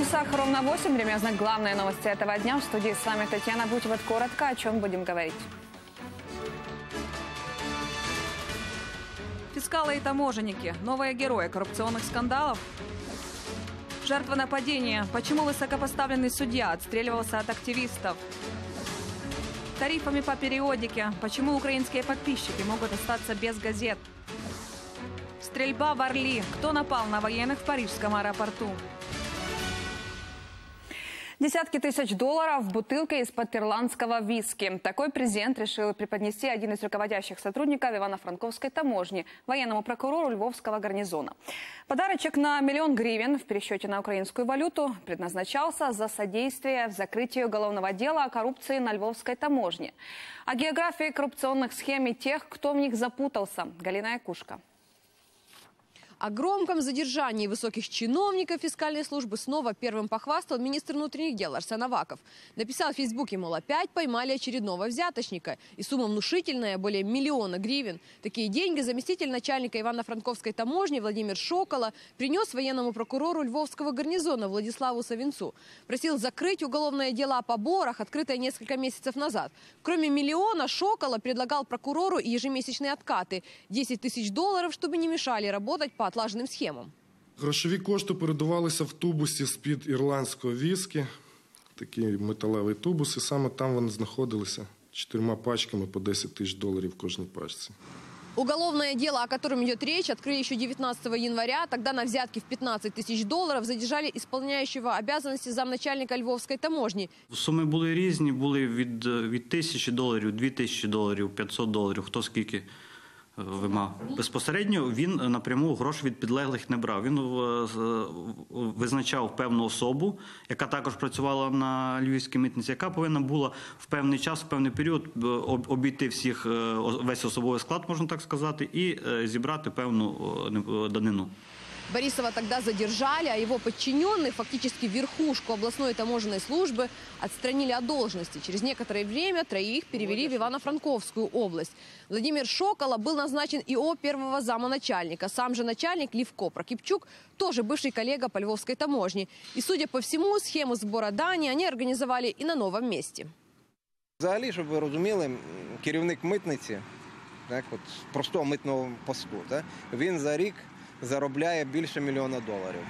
часах ровно 8. Время знать главные новости этого дня. В студии с вами Татьяна Бутева. Коротко, о чем будем говорить. Фискалы и таможенники. Новые герои коррупционных скандалов. Жертва нападения. Почему высокопоставленный судья отстреливался от активистов? Тарифами по периодике. Почему украинские подписчики могут остаться без газет? Стрельба в Орли. Кто напал на военных в парижском аэропорту? Десятки тысяч долларов в бутылке из-под ирландского виски. Такой презент решил преподнести один из руководящих сотрудников Ивано-Франковской таможни военному прокурору Львовского гарнизона. Подарочек на 1 миллион гривен в пересчете на украинскую валюту предназначался за содействие в закрытии уголовного дела о коррупции на Львовской таможне. О географии коррупционных схем и тех, кто в них запутался. Галина Якушка. О громком задержании высоких чиновников фискальной службы снова первым похвастал министр внутренних дел Арсен Аваков. Написал в Фейсбуке, мол, опять поймали очередного взяточника. И сумма внушительная, более 1 миллиона гривен. Такие деньги заместитель начальника Ивано-Франковской таможни Владимир Шокола принес военному прокурору Львовского гарнизона Владиславу Савинцу. Просил закрыть уголовное дело о поборах, открытое несколько месяцев назад. Кроме 1 миллиона, Шокола предлагал прокурору ежемесячные откаты – 10 тысяч долларов, чтобы не мешали работать по отлаженим схемам. Грошові кошти передавалися в тубусі з-під ірландського віскі. Такий металевий тубус, і саме там вони знаходилися 4 пачками по 10 тисяч доларів в кожній пачці. Уголовное дело, о котором идет речь, открыли еще 19 января. Тогда на взятки в 15 тысяч долларов задержали исполняющего обязанности замначальника Львовской таможни. Суми були різні, були від 1000 доларів, 2000 доларів, 500 доларів, хто скільки вимагав. Безпосередньо він напряму гроші від підлеглих не брав. Він визначав певну особу, яка також працювала на львівській митниці, яка повинна була в певний час, в певний період обійти весь особовий склад, можна так сказати, і зібрати певну данину. Борисова тогда задержали, а его подчиненных, фактически верхушку областной таможенной службы, отстранили от должности. Через некоторое время 3 перевели в Ивано-Франковскую область. Владимир Шокола был назначен ИО первого замначальника. Сам же начальник Левко Прокипчук, тоже бывший коллега по Львовской таможне. И, судя по всему, схему сбора дани они организовали и на новом месте. Взагалі, щоб ви розуміли, керівник митниці, так, от, простого митного посту, так, він за рік заробляє більше 1 мільйона доларів.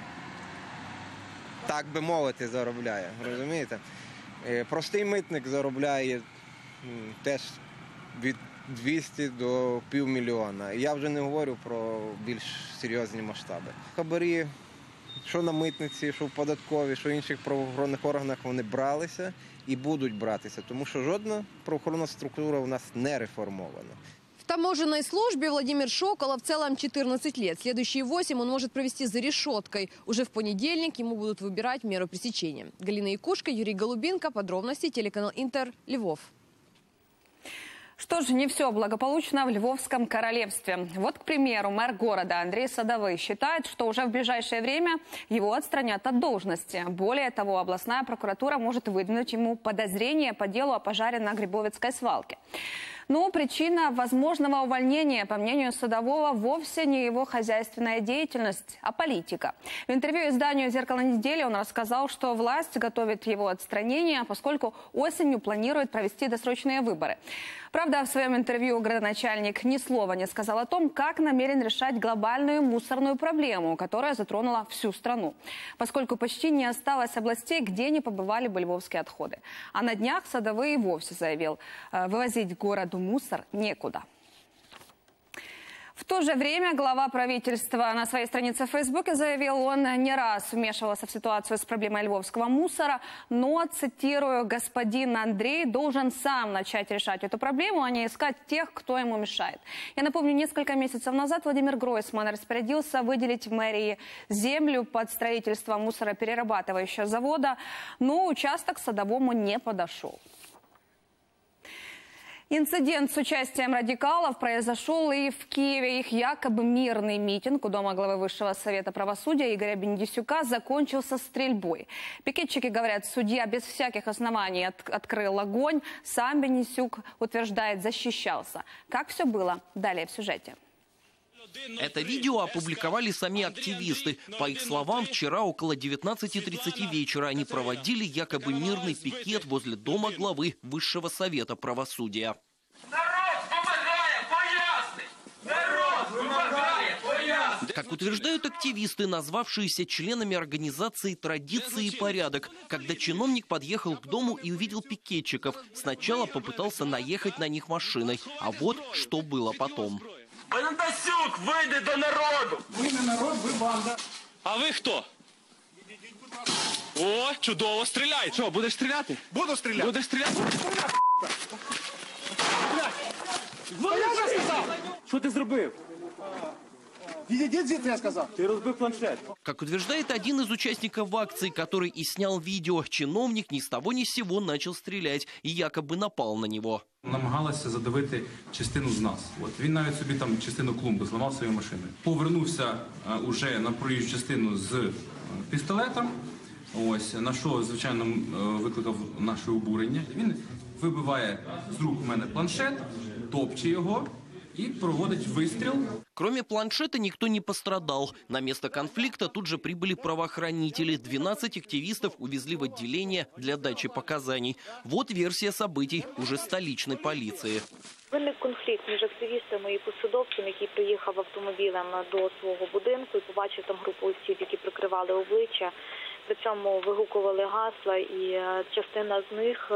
Так би мовити, заробляє, розумієте? Простий митник заробляє теж від 200 до півмільйона. Я вже не говорю про більш серйозні масштаби. Хабарі, що на митниці, що в податковій, що в інших правоохоронних органах, вони бралися і будуть братися, тому що жодна правоохоронна структура у нас не реформована. В таможенной службе Владимир Шокола в целом 14 лет. Следующие 8 он может провести за решеткой. Уже в понедельник ему будут выбирать меру пресечения. Галина Якушка, Юрий Голубенко. Подробности телеканал Интер, Львов. Что ж, не все благополучно в Львовском королевстве. Вот, к примеру, мэр города Андрей Садовый считает, что уже в ближайшее время его отстранят от должности. Более того, областная прокуратура может выдвинуть ему подозрение по делу о пожаре на Грибовицкой свалке. Но причина возможного увольнения, по мнению Садового, вовсе не его хозяйственная деятельность, а политика. В интервью изданию «Зеркало недели» он рассказал, что власть готовит его отстранение, поскольку осенью планирует провести досрочные выборы. Правда, в своем интервью градоначальник ни слова не сказал о том, как намерен решать глобальную мусорную проблему, которая затронула всю страну. Поскольку почти не осталось областей, где не побывали бы львовские отходы. А на днях Садовый и вовсе заявил, вывозить городу мусор некуда. В то же время глава правительства на своей странице в Фейсбуке заявил, он не раз вмешивался в ситуацию с проблемой львовского мусора, но, цитирую, господин Андрей должен сам начать решать эту проблему, а не искать тех, кто ему мешает. Я напомню, несколько месяцев назад Владимир Гройсман распорядился выделить в мэрии землю под строительство мусороперерабатывающего завода, но участок Садовому не подошел. Инцидент с участием радикалов произошел и в Киеве. Их якобы мирный митинг у дома главы Высшего совета правосудия Игоря Бендисюка закончился стрельбой. Пикетчики говорят, судья без всяких оснований открыл огонь. Сам Бендисюк, утверждает, защищался. Как все было? Далее в сюжете. Это видео опубликовали сами активисты. По их словам, вчера около 19:30 вечера они проводили якобы мирный пикет возле дома главы Высшего совета правосудия. Как утверждают активисты, назвавшиеся членами организации «Традиции и порядок», когда чиновник подъехал к дому и увидел пикетчиков, сначала попытался наехать на них машиной. А вот что было потом. Бондарчук, выйди до народу! Ви не народ, ви банда. А ви хто? О, чудово, стріляй! Що, будеш стріляти? Буду стріляти. Будеш стріляти? Що ти зробив? Відійдіть звідти, я сказав. Ти розбив планшет. Как утверждает один из участников акции, который и снял видео, чиновник ни с того ни с сего начал стрелять и якобы напал на него. Намагалася задавити частину з нас. От він навіть собі там частину клумби зламав своєю машиною. Повернувся уже на проїжджу частину з пістолетом. Ось на що, звичайно, викликав наше обурення. Він вибиває з рук у мене планшет, топче його и проводит выстрел. Кроме планшета никто не пострадал. На место конфликта тут же прибыли правоохранители. 12 активистов увезли в отделение для дачи показаний. Вот версия событий уже столичной полиции. Виник конфлікт між активістами і посадовцем, який приїхав автомобілем до свого будинку і побачив там групу осіб, які прикривали обличчя. При цьому вигукували гасла, і частина з них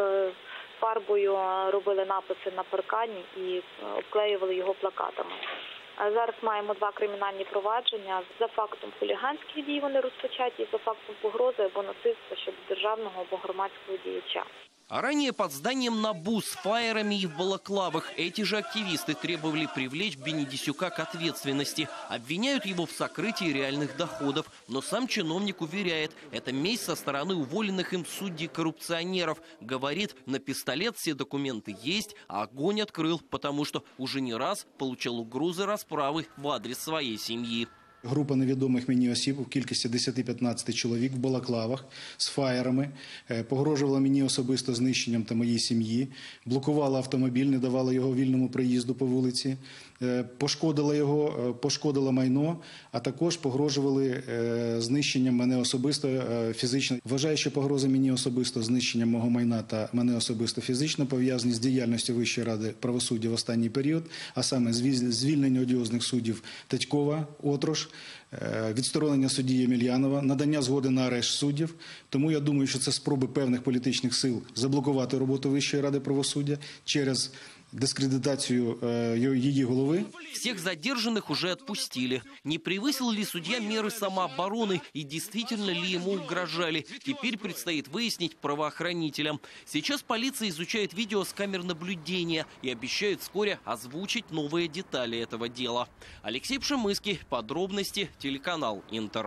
фарбою робили написи на паркані і обклеювали його плакатами. Зараз маємо 2 кримінальні провадження. За фактом хуліганських дій вони розпочаті, і за фактом погрози або насильства щодо державного або громадського діяча. А ранее под зданием НАБУ с фаерами и в балаклавах эти же активисты требовали привлечь Бенедисюка к ответственности. Обвиняют его в сокрытии реальных доходов. Но сам чиновник уверяет, это месть со стороны уволенных им судей-коррупционеров. Говорит, на пистолет все документы есть, а огонь открыл, потому что уже не раз получал угрозы расправы в адрес своей семьи. Група невідомих мені осіб у кількості 10-15 чоловік в балаклавах з фаєрами погрожувала мені особисто знищенням та моїй сім'ї, блокувала автомобіль, не давала його вільному проїзду по вулиці, пошкодила його, пошкодила майно, а також погрожували знищенням мене особисто фізично. Вважаю, що погрози мені особисто знищенням мого майна та мене особисто фізично пов'язані з діяльністю Вищої ради правосуддя в останній період, а саме звільнення одіозних суддів Татькова, Отрош, відсторонення судді Ємельянова, надання згоди на арешт суддів. Тому я думаю, що це спроби певних політичних сил заблокувати роботу Вищої ради правосуддя через дискредитацию ее головы. Всех задержанных уже отпустили. Не превысил ли судья меры самообороны и действительно ли ему угрожали? Теперь предстоит выяснить правоохранителям. Сейчас полиция изучает видео с камер наблюдения и обещает вскоре озвучить новые детали этого дела. Алексей Пшемыский. Подробности. Телеканал Интер.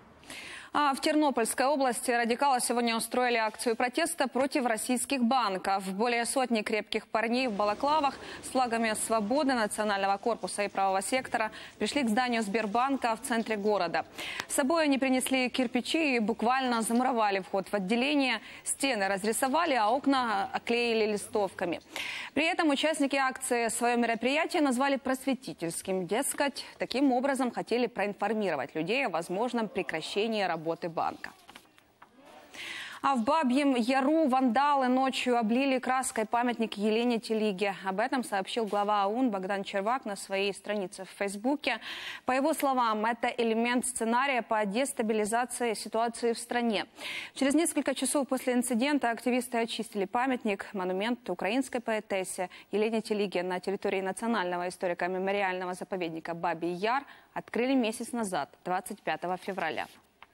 А в Тернопольской области радикалы сегодня устроили акцию протеста против российских банков. Более сотни крепких парней в балаклавах с флагами свободы, национального корпуса и правого сектора пришли к зданию Сбербанка в центре города. С собой они принесли кирпичи и буквально замуровали вход в отделение. Стены разрисовали, а окна оклеили листовками. При этом участники акции свое мероприятие назвали просветительским. Дескать, таким образом хотели проинформировать людей о возможном прекращении работы банка. А в Бабьем Яру вандалы ночью облили краской памятник Елене Телиге. Об этом сообщил глава ОУН Богдан Червак на своей странице в Фейсбуке. По его словам, это элемент сценария по дестабилизации ситуации в стране. Через несколько часов после инцидента активисты очистили памятник, монумент украинской поэтессе Елене Телиге на территории Национального историко-мемориального заповедника Бабий Яр открыли месяц назад, 25 февраля.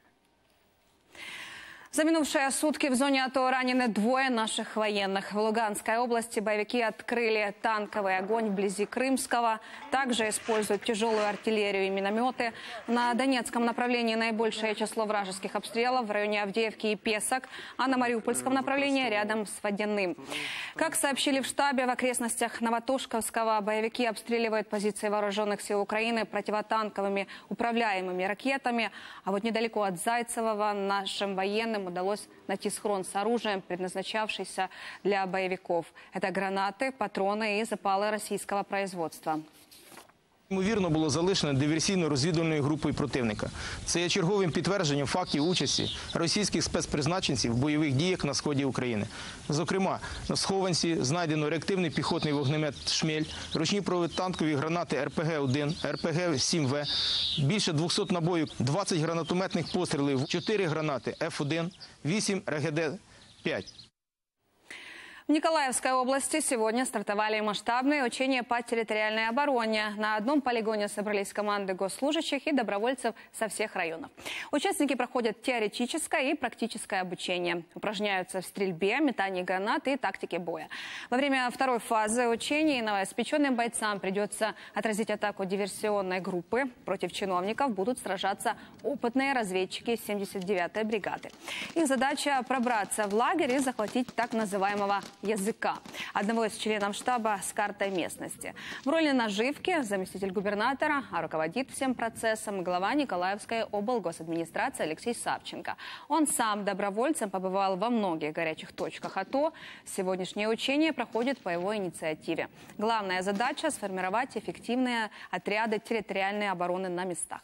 За минувшие сутки в зоне АТО ранены 2 наших военных. В Луганской области боевики открыли танковый огонь вблизи Крымского. Также используют тяжелую артиллерию и минометы. На Донецком направлении наибольшее число вражеских обстрелов в районе Авдеевки и Песок, а на Мариупольском направлении рядом с Водяным. Как сообщили в штабе, в окрестностях Новотошковского боевики обстреливают позиции вооруженных сил Украины противотанковыми управляемыми ракетами. А вот недалеко от Зайцевого нашим военным удалось найти схрон с оружием, предназначавшийся для боевиков. Это гранаты, патроны и запалы российского производства. Ймовірно, було залишено диверсійно-розвідувальною групою противника. Це є черговим підтвердженням фактів участі російських спецпризначенців в бойових діях на сході України. Зокрема, на схованці знайдено реактивний піхотний вогнемет «Шмель», ручні протитанкові гранати РПГ-1, РПГ-7В, більше 200 набоїв, 20 гранатометних пострілів, 4 гранати F1, 8 РГД-5. В Николаевской области сегодня стартовали масштабные учения по территориальной обороне. На одном полигоне собрались команды госслужащих и добровольцев со всех районов. Участники проходят теоретическое и практическое обучение. Упражняются в стрельбе, метании гранат и тактике боя. Во время второй фазы учений новоиспеченным бойцам придется отразить атаку диверсионной группы. Против чиновников будут сражаться опытные разведчики 79-й бригады. Их задача пробраться в лагерь и захватить так называемого языка, одного из членов штаба с картой местности. В роли наживки заместитель губернатора, а руководит всем процессом глава Николаевской облгосадминистрации Алексей Савченко. Он сам добровольцем побывал во многих горячих точках АТО. Сегодняшнее учение проходит по его инициативе. Главная задача – сформировать эффективные отряды территориальной обороны на местах.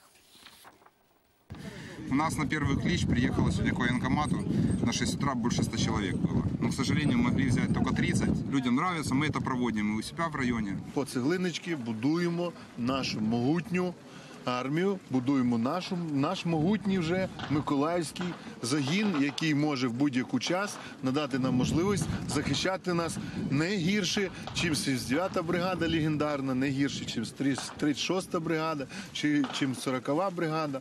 У нас на первый клич приехало сегодня к военкомату. На 6 утра больше 100 человек было. Но, к сожалению, могли взять только 30. Людям нравится, мы это проводим и у себя в районе. По цеглиночки будуємо нашу могутню армію, будуємо наш могутній вже Миколаївський загін, який може в будь-яку час надати нам можливість захищати нас не гірше, чим 79-та бригада легендарна, не гірше, чим 36-та бригада, чим 40-ва бригада.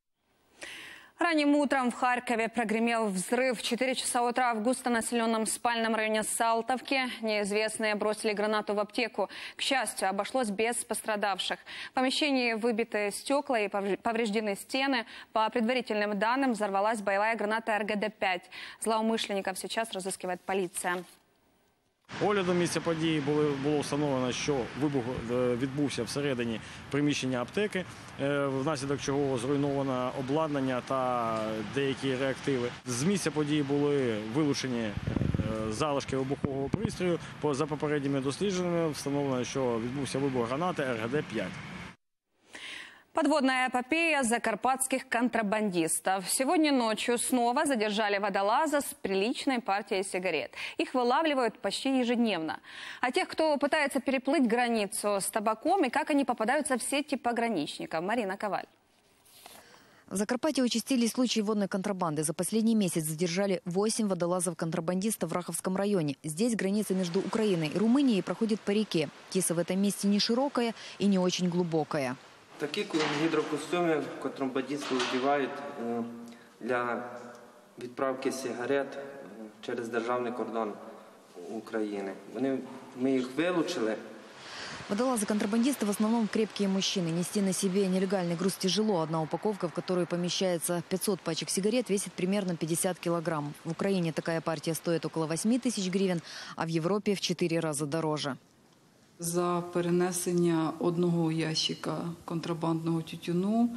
Ранним утром в Харькове прогремел взрыв. В 4 часа утра в густонаселенном спальном районе Салтовки неизвестные бросили гранату в аптеку. К счастью, обошлось без пострадавших. В помещении выбиты стекла и повреждены стены. По предварительным данным, взорвалась боевая граната РГД-5. Злоумышленников сейчас разыскивает полиция. Оглядом місця події було встановлено, що вибух відбувся всередині приміщення аптеки, внаслідок чого зруйновано обладнання та деякі реактиви. З місця події були вилучені залишки вибухового пристрою. За попередніми дослідженнями встановлено, що відбувся вибух гранати РГД-5. Подводная эпопея закарпатских контрабандистов. Сегодня ночью снова задержали водолаза с приличной партией сигарет. Их вылавливают почти ежедневно. А тех, кто пытается переплыть границу с табаком и как они попадаются в сети пограничников. Марина Коваль. В Закарпатье участились случаи водной контрабанды. За последний месяц задержали 8 водолазов-контрабандистов в Раховском районе. Здесь граница между Украиной и Румынией проходит по реке. Тиса в этом месте не широкая и не очень глубокая. Такі гідрокостюми контрабандисти вдівають для відправки сигарет через державний кордон України. Ми їх вилучили. Водолазы-контрабандисты в основном крепкие мужчины. Нести на себе нелегальный груз тяжело. Одна упаковка, в которую помещается 500 пачек сигарет, весит примерно 50 килограмм. В Украине такая партия стоит около 8 тысяч гривен, а в Европе в 4 раза дороже. За перенесення одного ящика контрабандного тютюну,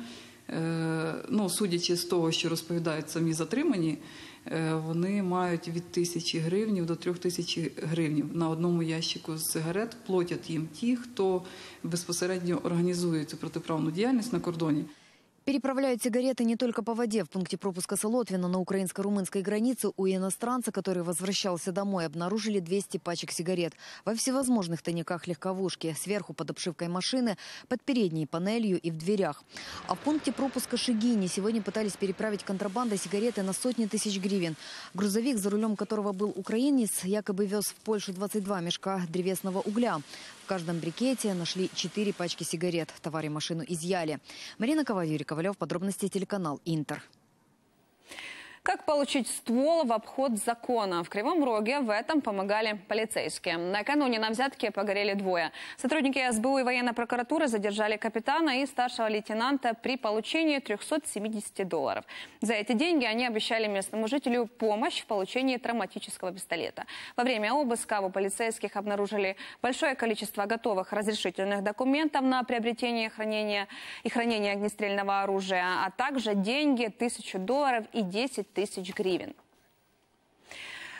судячи з того, що розповідають самі затримані, вони мають від 1000 гривень до 3000 гривень на одному ящику з сигарет. Платять їм ті, хто безпосередньо організує цю протиправну діяльність на кордоні. Переправляют сигареты не только по воде. В пункте пропуска Солотвино на украинско-румынской границе у иностранца, который возвращался домой, обнаружили 200 пачек сигарет во всевозможных тайниках легковушки, сверху под обшивкой машины, под передней панелью и в дверях. А в пункте пропуска Шигини сегодня пытались переправить контрабандой сигареты на сотни тысяч гривен. Грузовик, за рулем которого был украинец, якобы вез в Польшу 22 мешка древесного угля. В каждом брикете нашли 4 пачки сигарет. Товар и машину изъяли. Марина Коваль, Юрий Ковалев, подробности, телеканал Интер. Как получить ствол в обход закона? В Кривом Роге в этом помогали полицейские. Накануне на взятке погорели двое. Сотрудники СБУ и военной прокуратуры задержали капитана и старшего лейтенанта при получении $370. За эти деньги они обещали местному жителю помощь в получении травматического пистолета. Во время обыска у полицейских обнаружили большое количество готовых разрешительных документов на приобретение и хранение огнестрельного оружия, а также деньги $1000 и 10 тысяч гривен.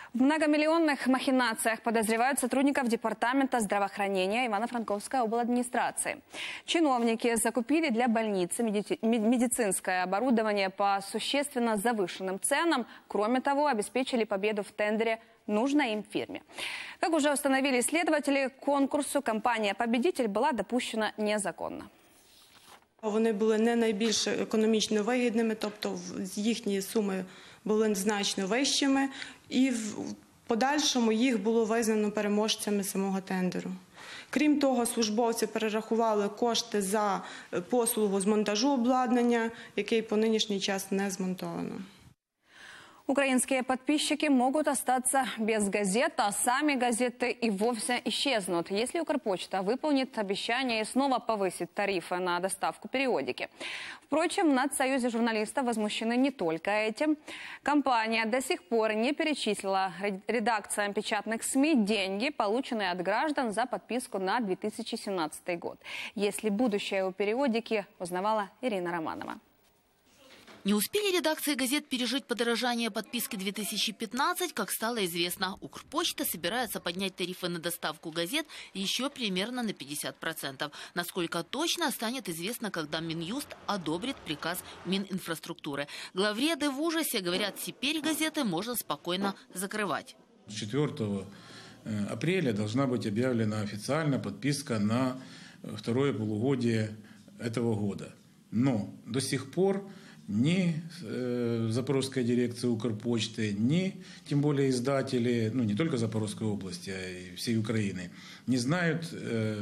В многомиллионных махинациях подозревают сотрудников Департамента здравоохранения Ивано-Франковской обладминистрации. Чиновники закупили для больницы медицинское оборудование по существенно завышенным ценам. Кроме того, обеспечили победу в тендере нужной им фирме. Как уже установили следователи, к конкурсу компания-победитель была допущена незаконно. Вони були не найбільш економічно вигідними, тобто їхні суми були значно вищими, і в подальшому їх було визнано переможцями самого тендеру. Крім того, службовці перерахували кошти за послугу з монтажу обладнання, який по нинішній час не змонтовано. Украинские подписчики могут остаться без газет, а сами газеты и вовсе исчезнут, если Укрпочта выполнит обещание и снова повысит тарифы на доставку периодики. Впрочем, в Надсоюзе журналистов возмущены не только этим. Компания до сих пор не перечислила редакциям печатных СМИ деньги, полученные от граждан за подписку на 2017 год. Если будущее у периодики, узнавала Ирина Романова. Не успели редакции газет пережить подорожание подписки 2015, как стало известно. Укрпочта собирается поднять тарифы на доставку газет еще примерно на 50%. Насколько точно, станет известно, когда Минюст одобрит приказ Мининфраструктуры. Главреды в ужасе говорят, теперь газеты можно спокойно закрывать. 4 апреля должна быть объявлена официально подписка на второе полугодие этого года. Но до сих пор ни Запорожская дирекция Укрпочты, ни тем более издатели, не только Запорожской области, а и всей Украины, не знают,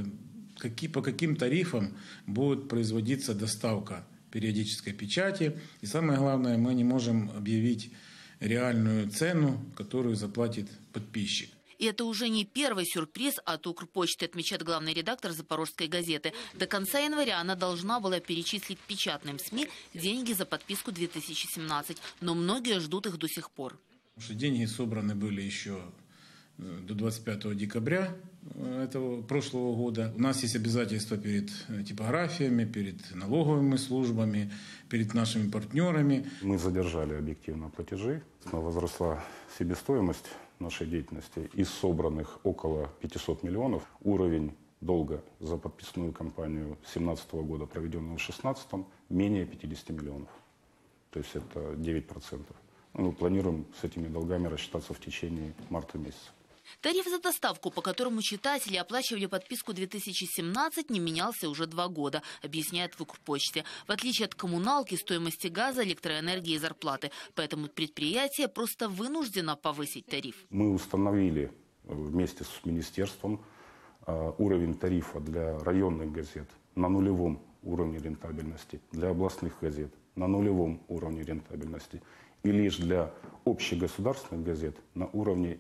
по каким тарифам будет производиться доставка периодической печати. И самое главное, мы не можем объявить реальную цену, которую заплатит подписчик. И это уже не первый сюрприз от Укрпочты, отмечает главный редактор Запорожской газеты. До конца января она должна была перечислить печатным СМИ деньги за подписку 2017, но многие ждут их до сих пор. Потому что деньги собраны были еще до 25 декабря прошлого года. У нас есть обязательства перед типографиями, перед налоговыми службами, перед нашими партнерами. Мы задержали объективно платежи, возросла себестоимость нашей деятельности. Из собранных около 500 миллионов уровень долга за подписную кампанию 2017 года, проведенного в 2016, менее 50 миллионов. То есть это 9%. Мы планируем с этими долгами рассчитаться в течение марта месяца. Тариф за доставку, по которому читатели оплачивали подписку 2017, не менялся уже 2 года, объясняет в Укрпочте. В отличие от коммуналки, стоимости газа, электроэнергии и зарплаты. Поэтому предприятие просто вынуждено повысить тариф. Мы установили вместе с министерством уровень тарифа для районных газет на нулевом уровне рентабельности, для областных газет на нулевом уровне рентабельности. И лишь для общегосударственных газет на уровне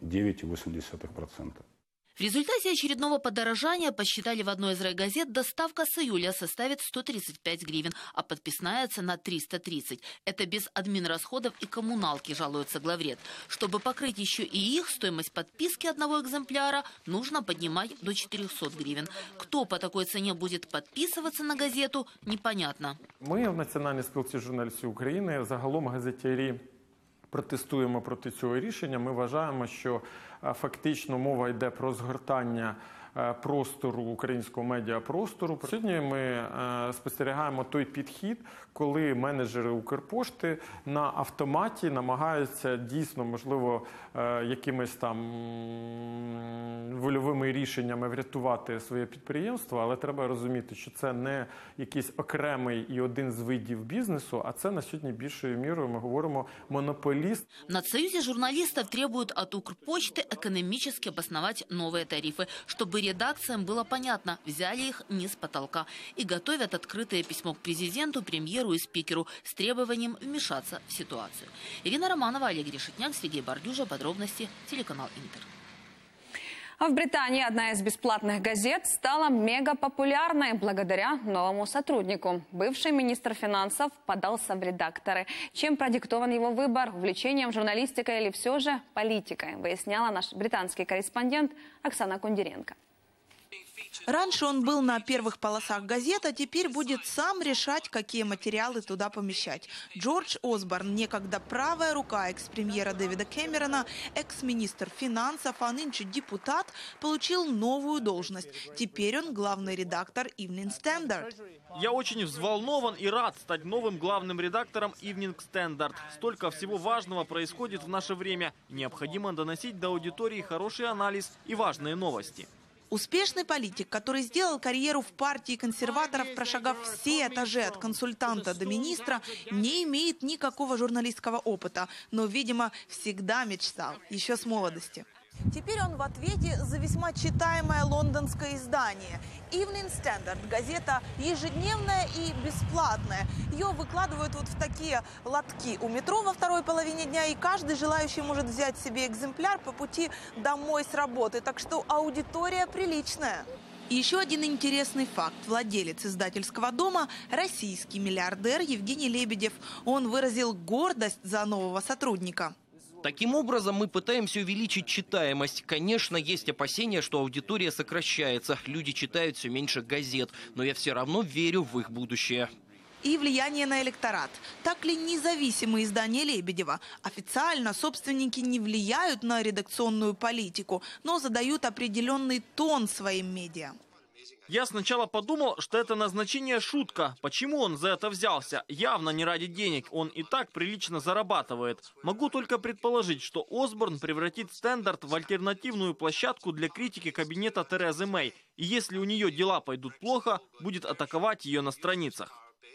9,8%. В результате очередного подорожания, посчитали в одной из райгазет, доставка с июля составит 135 гривен, а подписная цена 330. Это без админрасходов и коммуналки, жалуется главред. Чтобы покрыть еще и их, стоимость подписки одного экземпляра нужно поднимать до 400 гривен. Кто по такой цене будет подписываться на газету, непонятно. Ми в Національній спілці журналістів України, загалом газетярі, протестуємо проти цього рішення. Ми вважаємо, що фактично мова йде про згортання простору, українського медіапростору. Сьогодні ми спостерігаємо той підхід, коли менеджери Укрпошти на автоматі намагаються дійсно, можливо, якимись там вольовими рішеннями врятувати своє підприємство, але треба розуміти, що це не якийсь окремий і один з видів бізнесу, а це на сьогодні більшою мірою, ми говоримо, монополіст. В Надсоюзе журналистов требуют от Укрпочты экономически обосновать новые тарифы, чтобы редакциям было понятно, взяли их не с потолка. И готовят открытое письмо к президенту, премьеру и спикеру с требованием вмешаться в ситуацию. Ирина Романова, Олег Решетняк, Сергей Бардюжа. Подробности, телеканал Интер. А в Британии одна из бесплатных газет стала мегапопулярной благодаря новому сотруднику. Бывший министр финансов подался в редакторы. Чем продиктован его выбор? Увлечением журналистикой или все же политикой? Выясняла наш британский корреспондент Оксана Кундеренко. Раньше он был на первых полосах газет, а теперь будет сам решать, какие материалы туда помещать. Джордж Осборн, некогда правая рука экс-премьера Дэвида Кэмерона, экс-министр финансов, а нынче депутат, получил новую должность. Теперь он главный редактор Evening Standard. Я очень взволнован и рад стать новым главным редактором Evening Standard. Столько всего важного происходит в наше время. Необходимо доносить до аудитории хороший анализ и важные новости. Успешный политик, который сделал карьеру в партии консерваторов, прошагав все этажи от консультанта до министра, не имеет никакого журналистского опыта, но, видимо, всегда мечтал, еще с молодости. Теперь он в ответе за весьма читаемое лондонское издание. Evening Standard – газета ежедневная и бесплатная. Ее выкладывают вот в такие лотки у метро во второй половине дня, и каждый желающий может взять себе экземпляр по пути домой с работы. Так что аудитория приличная. И еще один интересный факт. Владелец издательского дома – российский миллиардер Евгений Лебедев. Он выразил гордость за нового сотрудника. Таким образом, мы пытаемся увеличить читаемость. Конечно, есть опасения, что аудитория сокращается. Люди читают все меньше газет. Но я все равно верю в их будущее. И влияние на электорат. Так ли независимые издания Лебедева? Официально собственники не влияют на редакционную политику, но задают определенный тон своим медиа. Я сначала подумал, что это назначение шутка. Почему он за это взялся? Явно не ради денег. Он и так прилично зарабатывает. Могу только предположить, что Осборн превратит Стендарт в альтернативную площадку для критики кабинета Терезы Мэй. И если у нее дела пойдут плохо, будет атаковать ее на страницах.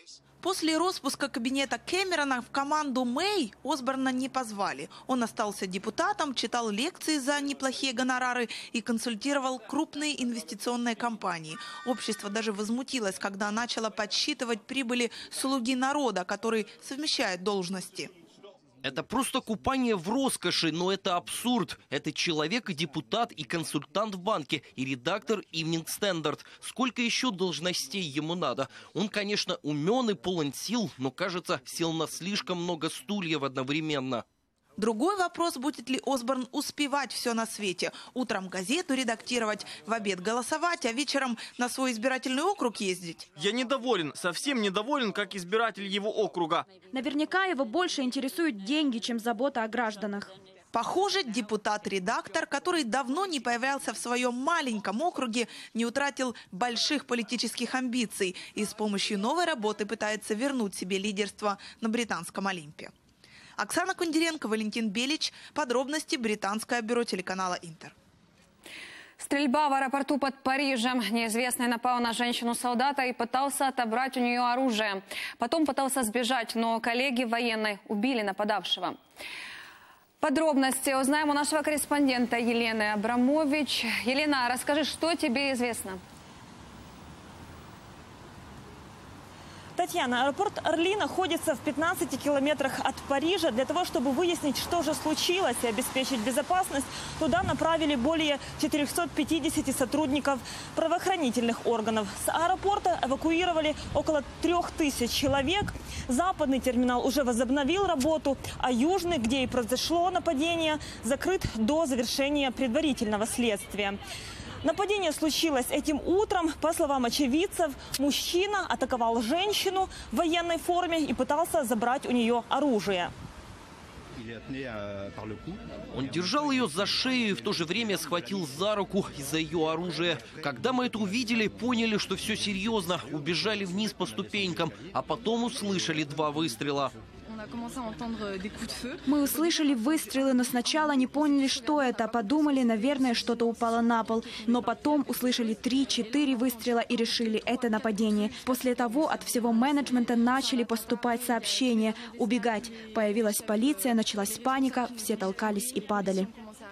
После распуска кабинета Кэмерона в команду Мэй Осборна не позвали. Он остался депутатом, читал лекции за неплохие гонорары и консультировал крупные инвестиционные компании. Общество даже возмутилось, когда начало подсчитывать прибыли слуги народа, который совмещает должности. Это просто купание в роскоши, но это абсурд. Это человек и депутат, и консультант в банке, и редактор Evening Standard. Сколько еще должностей ему надо? Он, конечно, умен и полон сил, но, кажется, сел на слишком много стульев одновременно. Другой вопрос, будет ли Осборн успевать все на свете. Утром газету редактировать, в обед голосовать, а вечером на свой избирательный округ ездить. Я недоволен, совсем недоволен, как избиратель его округа. Наверняка его больше интересуют деньги, чем забота о гражданах. Похоже, депутат-редактор, который давно не появлялся в своем маленьком округе, не утратил больших политических амбиций и с помощью новой работы пытается вернуть себе лидерство на британском Олимпе. Оксана Кундеренко, Валентин Белич. Подробности британское бюро телеканала «Интер». Стрельба в аэропорту под Парижем. Неизвестный напал на женщину-солдата и пытался отобрать у нее оружие. Потом пытался сбежать, но коллеги военной убили нападавшего. Подробности узнаем у нашего корреспондента Елены Абрамович. Елена, расскажи, что тебе известно? Татьяна, аэропорт Орли находится в 15 километрах от Парижа. Для того, чтобы выяснить, что же случилось и обеспечить безопасность, туда направили более 450 сотрудников правоохранительных органов. С аэропорта эвакуировали около 3000 человек. Западный терминал уже возобновил работу, а южный, где и произошло нападение, закрыт до завершения предварительного следствия. Нападение случилось этим утром. По словам очевидцев, мужчина атаковал женщину в военной форме и пытался забрать у нее оружие. Он держал ее за шею и в то же время схватил за руку из-за ее оружия. Когда мы это увидели, поняли, что все серьезно. Убежали вниз по ступенькам, а потом услышали 2 выстрела. Мы услышали выстрелы, но сначала не поняли, что это. Подумали, наверное, что-то упало на пол. Но потом услышали 3-4 выстрела и решили, это нападение. После того от всего менеджмента начали поступать сообщения. Убегать. Появилась полиция, началась паника, все толкались и падали.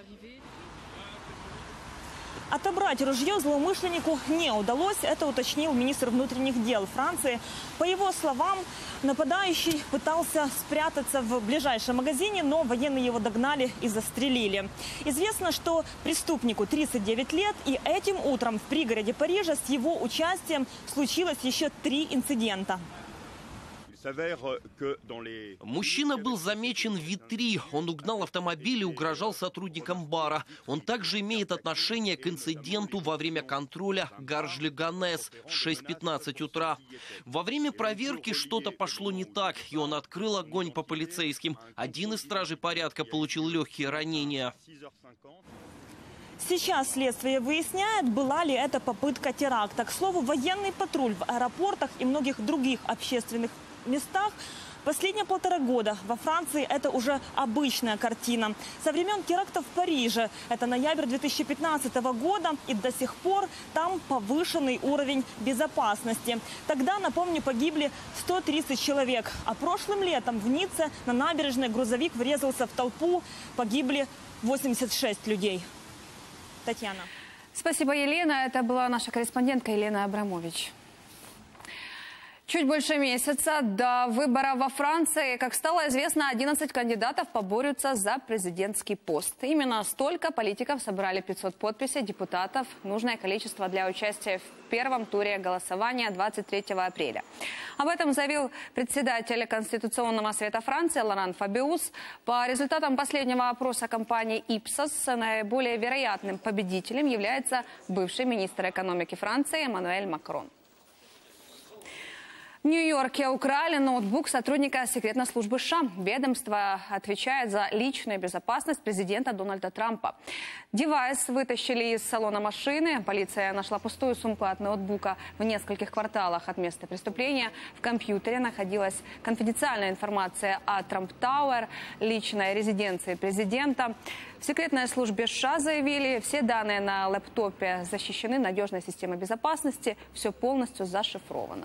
Отобрать ружье злоумышленнику не удалось, это уточнил министр внутренних дел Франции. По его словам, нападающий пытался спрятаться в ближайшем магазине, но военные его догнали и застрелили. Известно, что преступнику 39 лет, и этим утром в пригороде Парижа с его участием случилось еще 3 инцидента. Мужчина был замечен в витри. Он угнал автомобиль и угрожал сотрудникам бара. Он также имеет отношение к инциденту во время контроля Гаржли-Ганес в 6:15 утра. Во время проверки что-то пошло не так, и он открыл огонь по полицейским. Один из стражей порядка получил легкие ранения. Сейчас следствие выясняет, была ли это попытка теракта. К слову, военный патруль в аэропортах и многих других общественных местах последние 1,5 года во Франции это уже обычная картина. Со времен теракта в Париже, это ноябрь 2015 года, и до сих пор там повышенный уровень безопасности. Тогда, напомню, погибли 130 человек. А прошлым летом в Ницце на набережной грузовик врезался в толпу, погибли 86 людей. Татьяна. Спасибо, Елена. Это была наша корреспондентка Елена Абрамович. Чуть больше месяца до выборов во Франции, как стало известно, 11 кандидатов поборются за президентский пост. Именно столько политиков собрали 500 подписей депутатов, нужное количество для участия в первом туре голосования 23 апреля. Об этом заявил председатель Конституционного совета Франции Лоран Фабиус. По результатам последнего опроса компании Ipsos наиболее вероятным победителем является бывший министр экономики Франции Эммануэль Макрон. В Нью-Йорке украли ноутбук сотрудника секретной службы США. Ведомство отвечает за личную безопасность президента Дональда Трампа. Девайс вытащили из салона машины. Полиция нашла пустую сумку от ноутбука в нескольких кварталах от места преступления. В компьютере находилась конфиденциальная информация о Трамп-Тауэр, личной резиденции президента. В секретной службе США заявили, все данные на лэптопе защищены надежной системой безопасности. Все полностью зашифровано.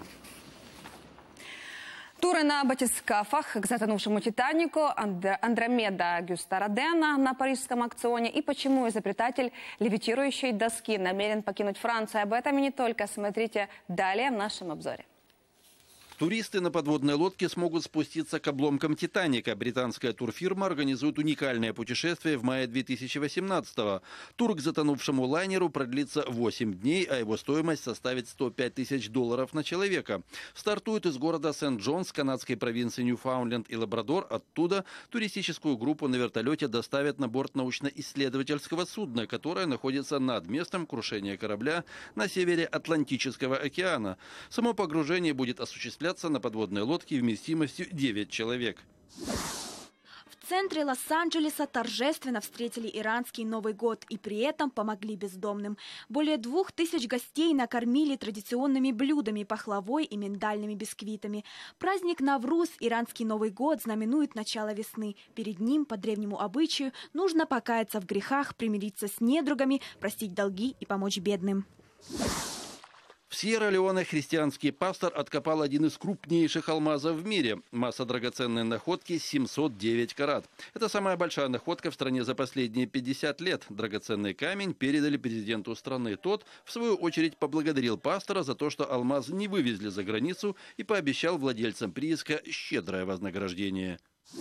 Туры на батискафах к затонувшему «Титанику», Андромеда Агюста Родена на парижском аукционе и почему изобретатель левитирующей доски намерен покинуть Францию. Об этом и не только. Смотрите далее в нашем обзоре. Туристы на подводной лодке смогут спуститься к обломкам «Титаника». Британская турфирма организует уникальное путешествие в мае 2018-го. Тур к затонувшему лайнеру продлится 8 дней, а его стоимость составит $105 тысяч на человека. Стартует из города Сент-Джонс, канадской провинции Ньюфаундленд и Лабрадор. Оттуда туристическую группу на вертолете доставят на борт научно-исследовательского судна, которое находится над местом крушения корабля на севере Атлантического океана. Само погружение будет осуществляться на подводной лодке вместимостью 9 человек. В центре Лос-Анджелеса торжественно встретили иранский Новый год и при этом помогли бездомным. Более 2000 гостей накормили традиционными блюдами, пахлавой и миндальными бисквитами. Праздник Навруз, иранский Новый год, знаменует начало весны. Перед ним, по древнему обычаю, нужно покаяться в грехах, примириться с недругами, простить долги и помочь бедным. В Сьерра-Леоне христианский пастор откопал один из крупнейших алмазов в мире. Масса драгоценной находки 709 карат. Это самая большая находка в стране за последние 50 лет. Драгоценный камень передали президенту страны. Тот, в свою очередь, поблагодарил пастора за то, что алмаз не вывезли за границу, и пообещал владельцам прииска щедрое вознаграждение.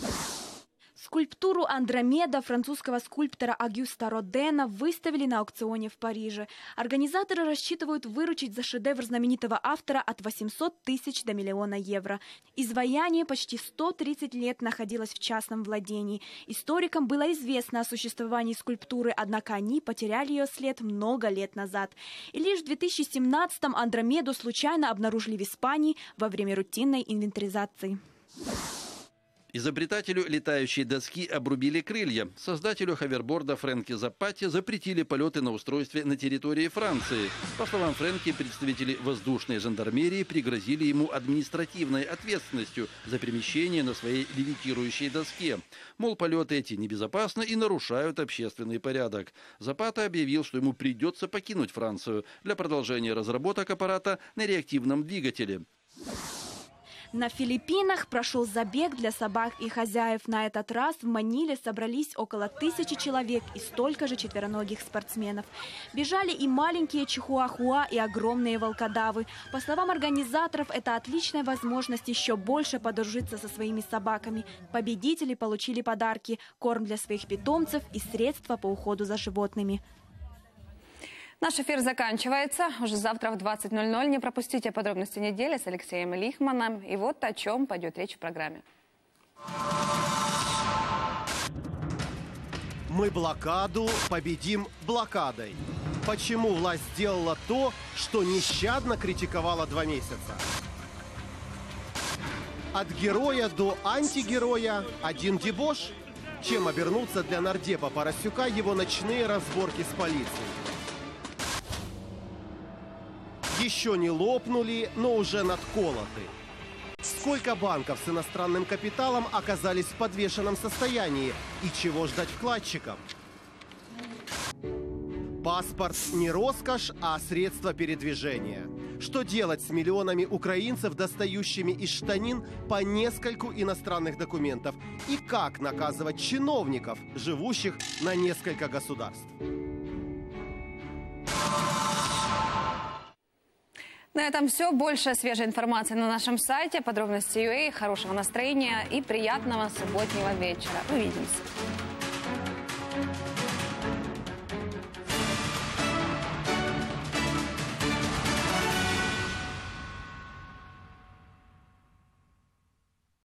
Скульптуру «Андромеда» французского скульптора Агюста Родена выставили на аукционе в Париже. Организаторы рассчитывают выручить за шедевр знаменитого автора от 800 тысяч до €1 000 000. Изваяние почти 130 лет находилось в частном владении. Историкам было известно о существовании скульптуры, однако они потеряли ее след много лет назад. И лишь в 2017-м Андромеду случайно обнаружили в Испании во время рутинной инвентаризации. Изобретателю летающей доски обрубили крылья. Создателю ховерборда Фрэнки Запати запретили полеты на устройстве на территории Франции. По словам Фрэнки, представители воздушной жандармерии пригрозили ему административной ответственностью за перемещение на своей левитирующей доске. Мол, полеты эти небезопасны и нарушают общественный порядок. Запата объявил, что ему придется покинуть Францию для продолжения разработок аппарата на реактивном двигателе. На Филиппинах прошел забег для собак и хозяев. На этот раз в Маниле собрались около 1000 человек и столько же четвероногих спортсменов. Бежали и маленькие чихуахуа, и огромные волкодавы. По словам организаторов, это отличная возможность еще больше подружиться со своими собаками. Победители получили подарки, корм для своих питомцев и средства по уходу за животными. Наш эфир заканчивается. Уже завтра в 20:00. Не пропустите подробности недели с Алексеем Лихманом. И вот о чем пойдет речь в программе. Мы блокаду победим блокадой. Почему власть сделала то, что нещадно критиковала 2 месяца? От героя до антигероя один дебош? Чем обернутся для нардепа Поросюка его ночные разборки с полицией? Еще не лопнули, но уже надколоты. Сколько банков с иностранным капиталом оказались в подвешенном состоянии? И чего ждать вкладчикам? Паспорт не роскошь, а средство передвижения. Что делать с миллионами украинцев, достающими из штанин по нескольку иностранных документов? И как наказывать чиновников, живущих на несколько государств? На этом все. Больше свежей информации на нашем сайте. Подробности.ua. Хорошего настроения и приятного субботнего вечера. Увидимся.